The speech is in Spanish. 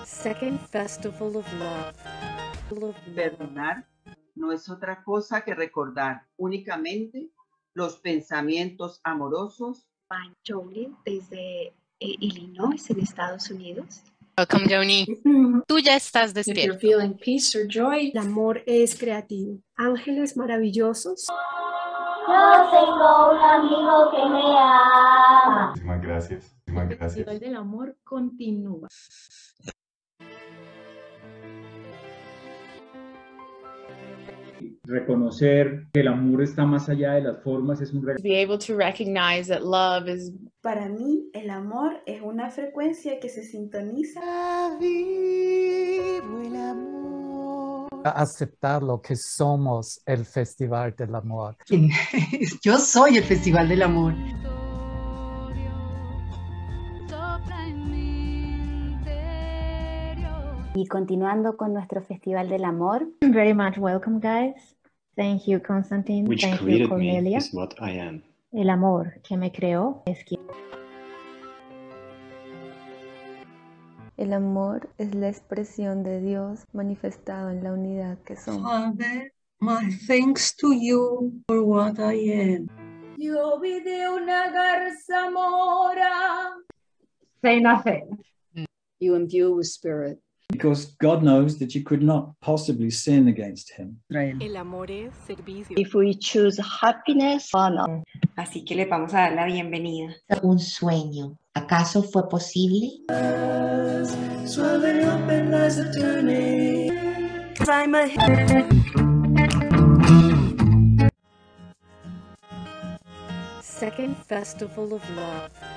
Second Festival of Love. Perdonar no es otra cosa que recordar únicamente los pensamientos amorosos. Joni desde Illinois, en Estados Unidos. Welcome, Joni. Tú ya estás If you're despierto. feeling peace or joy, El amor es creativo. Ángeles maravillosos. Yo tengo un amigo que me ama. Muchísimas gracias. Muchísimas El gracias. Festival del Amor continúa. Reconocer que el amor está más allá de las formas es un regalo. Be able to recognize that love is. Para mí, el amor es una frecuencia que se sintoniza. Vivo el amor. Aceptar lo que somos, el Festival del Amor. Yo soy el Festival del Amor. Y continuando con nuestro Festival del Amor. Very much welcome, guys. Thank you, Constantine. Which Thank created you, Cornelia. me is what I am. El amor que me creó es quien. El amor es la expresión de Dios manifestado en la unidad que somos. Father, my thanks to you for what I am. Yo vi de una garza mora. Say nothing. You imbue with spirit. Because God knows that you could not possibly sin against him. El amor es servicio. If we choose happiness, honor. Así que le vamos a dar la bienvenida. Un sueño. ¿Acaso fue posible? Second Festival of Love.